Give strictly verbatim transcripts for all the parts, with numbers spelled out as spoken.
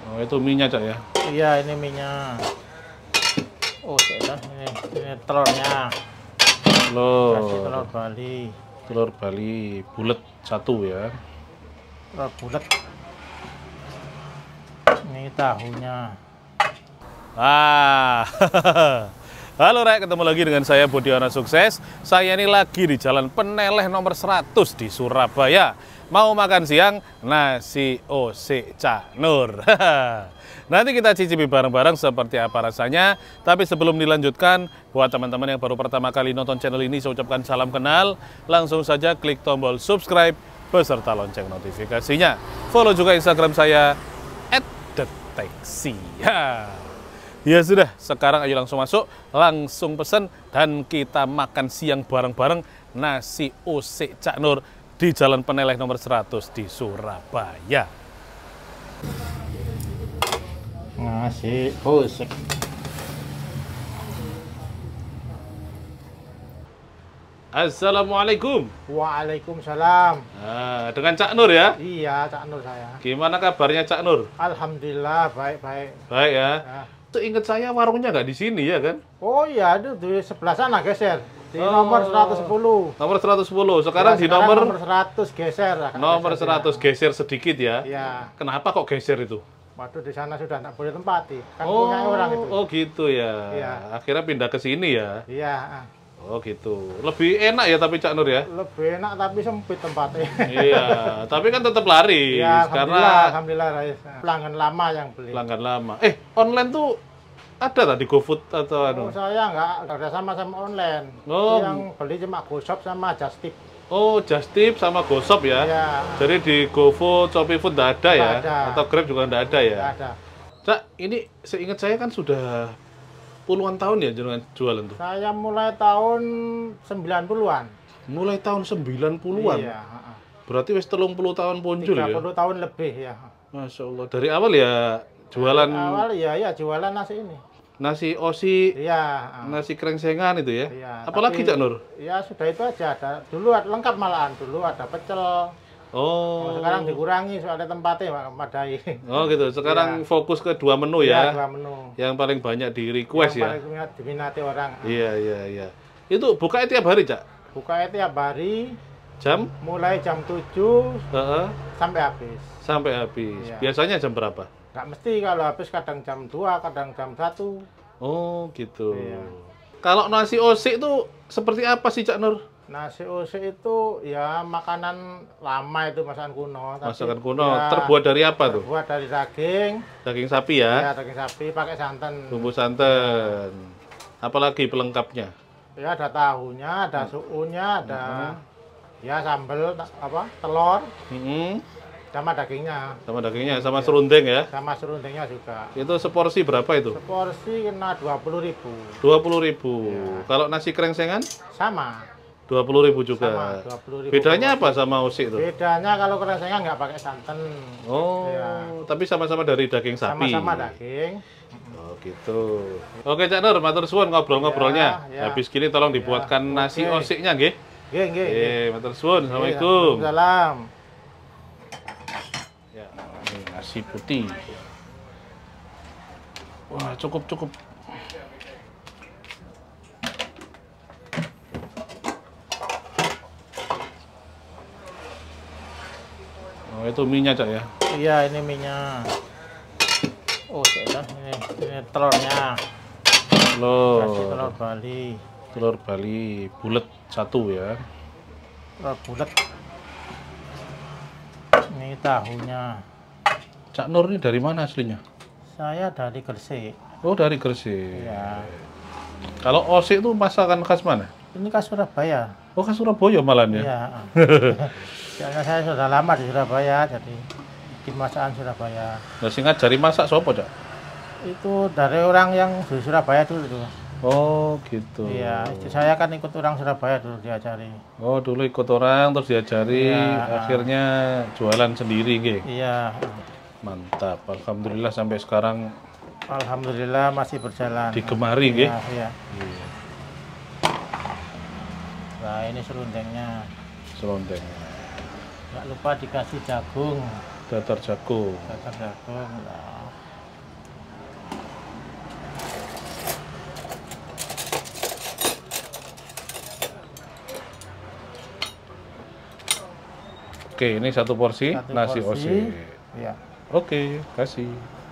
Oh, itu mie-nya, Cak ya? Iya, ini mie-nya. Oh, ini, ini telurnya. Telur. Kasih telur Bali. Telur Bali bulat satu ya. Telur bulat. Ini tahunya. Ah, halo Rek, ketemu lagi dengan saya Bodiono Sukses. Saya ini lagi di Jalan Peneleh nomor seratus di Surabaya. Mau makan siang nasi O C Cak Nur. Nanti kita cicipi bareng-bareng seperti apa rasanya. Tapi sebelum dilanjutkan, buat teman-teman yang baru pertama kali nonton channel ini, saya ucapkan salam kenal. Langsung saja klik tombol subscribe beserta lonceng notifikasinya. Follow juga Instagram saya et deteksi. Ya sudah, sekarang ayo langsung masuk, langsung pesen, dan kita makan siang bareng-bareng nasi O C Cak Nur di Jalan Peneleh nomor seratus di Surabaya. Nasi O C. Assalamualaikum. Waalaikumsalam. Nah, dengan Cak Nur ya? Iya, Cak Nur saya. Gimana kabarnya Cak Nur? Alhamdulillah, baik-baik. Baik ya. Nah. Seingat saya warungnya nggak di sini ya kan? Oh iya, itu di sebelah sana geser. Di oh. nomor seratus sepuluh. Nomor seratus sepuluh. Sekarang ya, di sekarang nomor nomor seratus geser. Nomor seratus geser sedikit ya. Iya. Kenapa kok geser itu? Waduh, di sana sudah tak boleh tempati. Kan oh, punya orang itu. Oh gitu ya. Iya. Akhirnya pindah ke sini ya. Iya. Oh gitu. Lebih enak ya tapi Cak Nur ya? Lebih enak tapi sempit tempatnya. Iya, tapi kan tetap laris. Iya, karena alhamdulillah, alhamdulillah. Pelanggan lama yang beli. Pelanggan lama. Eh, online tuh ada tadi GoFood atau anu? Oh, saya nggak ada sama sama online. Oh. Yang beli cuma GoShop sama Just Tip. Oh, Just Tip sama GoShop ya? Iya. Jadi di GoFood, ShopeeFood nggak ada ya? Ada. Atau Grab juga nggak ada ya? Nggak ada. Cak, ini seingat saya kan sudah puluhan tahun ya jangan jualan tuh? Saya mulai tahun sembilan puluhan. Mulai tahun sembilan puluhan? Iya. Berarti wis telung puluh tahun punjul ya? tiga puluh tahun lebih ya. Masya Allah. Dari awal ya jualan? Dari awal ya, ya jualan nasi ini. Nasi osi, iya, nasi krengsengan itu ya? Iya, apalagi tapi, Cak Nur? Ya sudah itu aja, ada dulu ada, lengkap malahan, dulu ada pecel. Oh. Oh, sekarang dikurangi soalnya tempatnya Pak Madai. Oh gitu, sekarang ya. Fokus ke dua menu ya? ya? Dua menu. Yang paling banyak di request yang ya? Yang paling diminati orang. Iya, iya, iya. Itu buka tiap hari Cak? Buka tiap hari. Jam? Mulai jam tujuh uh-huh. sampai habis. Sampai habis. Iya. Biasanya jam berapa? Nggak mesti, kalau habis kadang jam dua, kadang jam satu. Oh gitu. Iya. Kalau nasi O C itu seperti apa sih Cak Nur? Nasi O C itu ya makanan lama, itu masakan kuno. Masakan kuno. Ya, terbuat dari apa tuh? Terbuat dari daging. Daging sapi ya? Ya, daging sapi pakai santan. Bumbu santan. Ya. Apalagi pelengkapnya? Ya ada tahunya, ada suunya, ada uh-huh. ya sambal apa telur. Uh-huh. Sama dagingnya. Sama dagingnya, sama ya. Serundeng ya? Sama serundengnya juga. Itu seporsi berapa itu? Seporsi kena dua puluh ribu. dua puluh ribu. Ya. Kalau nasi krengsengan? Sama. dua puluh ribu juga. Sama, dua puluh ribu. Bedanya apa sama O C itu? Bedanya kalau krengsengan nggak pakai santan. Oh, ya. Tapi sama-sama dari daging sapi. Sama-sama daging. Oh gitu. Oke Cak Nur, matur suwun ngobrol-ngobrolnya. Ya, ya. Habis gini tolong dibuatkan ya. Nasi O C-nya nggih. Nggih, nggih. Nggih, matur suwun. Assalamualaikum. Waalaikumsalam. Nasi putih. Wah, cukup cukup. Oh, itu mie-nya Cak ya? Iya, ini mie-nya. Oh, ini, ini telurnya. Telur. Kasih telur Bali. Telur Bali bulat satu ya. Telur bulat. Ini tahunya. Cak Nur ini dari mana aslinya? Saya dari Gresik. Oh, dari Gresik. Iya. Kalau O C itu masakan khas mana? Ini khas Surabaya. Oh, khas Surabaya malah ya? Iya. Karena saya sudah lama di Surabaya, jadi bikin masakan Surabaya. Nah, sing ngajari masak sapa, Cak? Itu dari orang yang di Surabaya dulu tuh. Oh, gitu. Iya, saya kan ikut orang Surabaya dulu diajari. Oh, dulu ikut orang terus diajari, iya. Akhirnya jualan sendiri, nggih. Iya. Mantap, alhamdulillah sampai sekarang. Alhamdulillah masih berjalan. Digemari, nggih. Iya, iya. Iya. Nah, ini serundengnya. Serundeng. Nggak lupa dikasih jagung. Datar jagung. Datar jagung. Nah. Oke, ini satu porsi Satu nasi porsi. osek. Ya. Oke, kasih.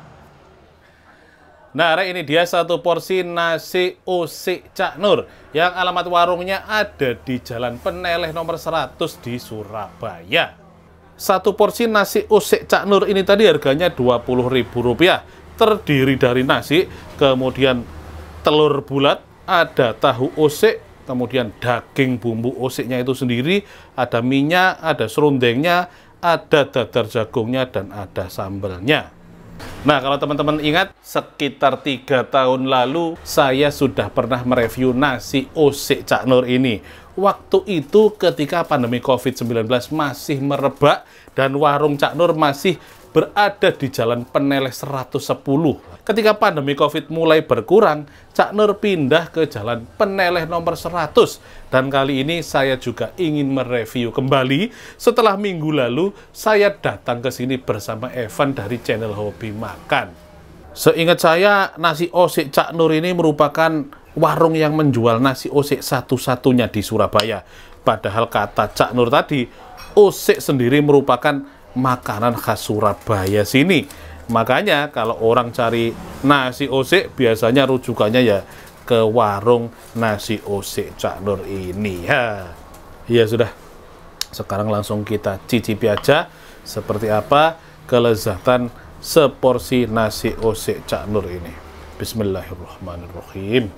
Nah, Rek, ini dia satu porsi nasi osek Cak Nur yang alamat warungnya ada di Jalan Peneleh nomor seratus di Surabaya. Satu porsi nasi osek Cak Nur ini tadi harganya dua puluh ribu rupiah. Terdiri dari nasi, kemudian telur bulat, ada tahu osek, kemudian daging bumbu oseknya itu sendiri, ada minyak, ada serundengnya, ada dadar jagungnya, dan ada sambalnya. Nah, kalau teman-teman ingat, sekitar tiga tahun lalu saya sudah pernah mereview nasi osek Cak Nur ini. Waktu itu ketika pandemi covid sembilan belas masih merebak dan warung Cak Nur masih berada di Jalan Peneleh seratus sepuluh. Ketika pandemi Covid mulai berkurang, Cak Nur pindah ke Jalan Peneleh nomor seratus. Dan kali ini saya juga ingin mereview kembali setelah minggu lalu saya datang ke sini bersama Evan dari channel Hobi Makan. Seingat saya, nasi osek Cak Nur ini merupakan warung yang menjual nasi osek satu-satunya di Surabaya. Padahal kata Cak Nur tadi, osek sendiri merupakan makanan khas Surabaya sini. Makanya kalau orang cari nasi osek biasanya rujukannya ya ke warung nasi osek Cak Nur ini. Ya, ya sudah. Sekarang langsung kita cicipi aja seperti apa kelezatan seporsi nasi osek Cak Nur ini. Bismillahirrahmanirrahim.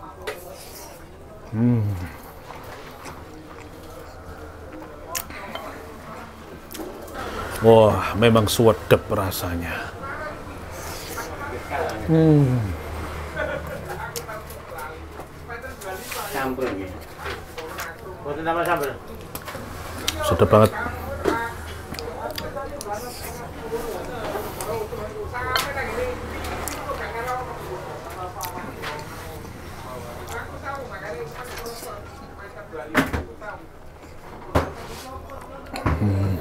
Hmm. Wah, memang sedap rasanya. Hmm. Sambal ya. Buat tambah sambal. Sedap banget. Hmm.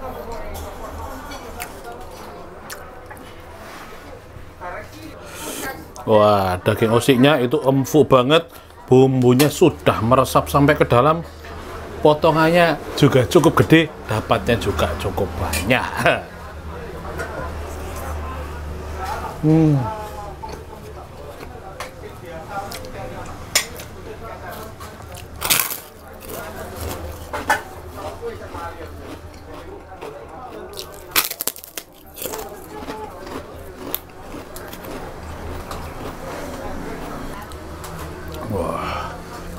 Wah, daging oseknya itu empuk banget, bumbunya sudah meresap sampai ke dalam, potongannya juga cukup gede, dapatnya juga cukup banyak. Hmm. Wah.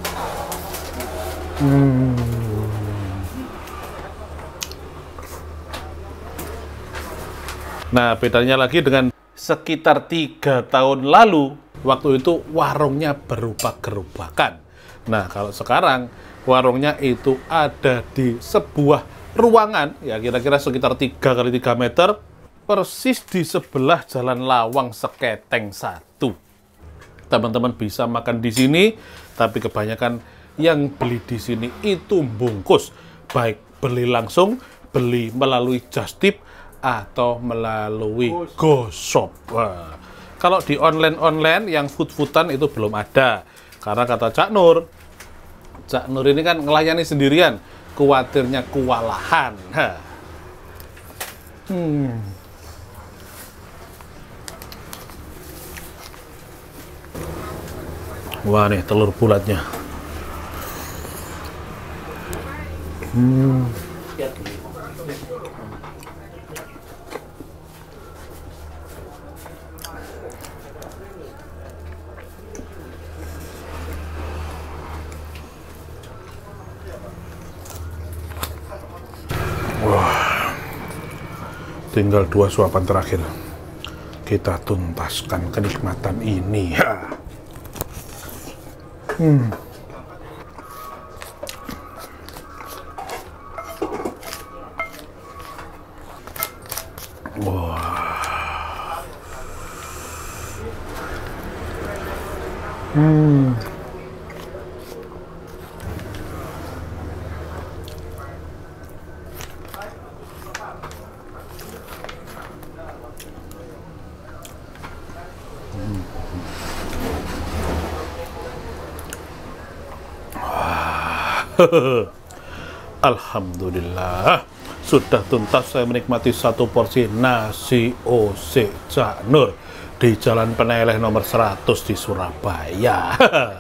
Hmm. Nah, bedanya lagi dengan sekitar tiga tahun lalu, waktu itu warungnya berupa gerobakan. Nah, kalau sekarang warungnya itu ada di sebuah ruangan, ya kira-kira sekitar tiga kali tiga meter, persis di sebelah Jalan Lawang Seketeng satu. Teman-teman bisa makan di sini, tapi kebanyakan yang beli di sini itu bungkus, baik beli langsung, beli melalui just tip, atau melalui GoShop. Wah, kalau di online-online yang food-foodan itu belum ada, karena kata Cak Nur, Cak Nur ini kan ngelayani sendirian, khawatirnya kewalahan. Hmm. Wah, nih telur bulatnya. Hmm. Wah. Tinggal dua suapan terakhir. Kita tuntaskan kenikmatan ini. Ha. Hmm. Wah. Hmm. Alhamdulillah, sudah tuntas saya menikmati satu porsi nasi O C Cak Nur di Jalan Peneleh nomor seratus di Surabaya.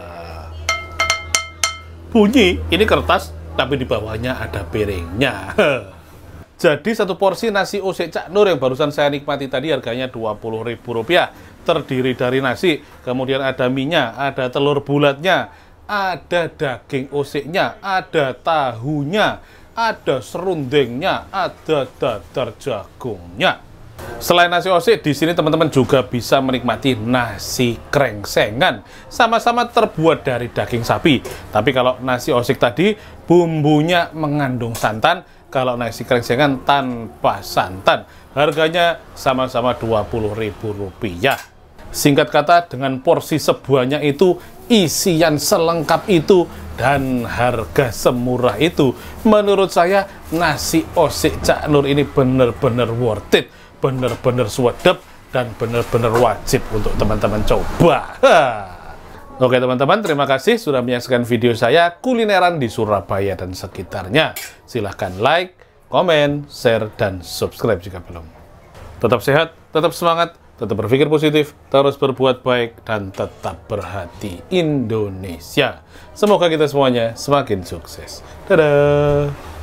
Bunyi, ini kertas, tapi di bawahnya ada piringnya. Jadi satu porsi nasi O C Cak Nur yang barusan saya nikmati tadi harganya dua puluh ribu rupiah. Terdiri dari nasi, kemudian ada minyak, ada telur bulatnya, ada daging O C-nya, ada tahunya, ada serundengnya, ada dadar jagungnya. Selain nasi O C, di sini teman-teman juga bisa menikmati nasi krengsengan. Sama-sama terbuat dari daging sapi. Tapi kalau nasi O C tadi, bumbunya mengandung santan. Kalau nasi krengsengan tanpa santan. Harganya sama-sama dua puluh ribu rupiah. Singkat kata, dengan porsi sebuahnya itu, isian selengkap itu, dan harga semurah itu, menurut saya nasi O C Cak Nur ini benar-benar worth it, benar-benar swedep, dan benar-benar wajib untuk teman-teman coba. Oke teman-teman, terima kasih sudah menyaksikan video saya kulineran di Surabaya dan sekitarnya. Silahkan like, komen, share, dan subscribe jika belum. Tetap sehat, tetap semangat, tetap berpikir positif, terus berbuat baik, dan tetap berhati Indonesia. Semoga kita semuanya semakin sukses. Dadah!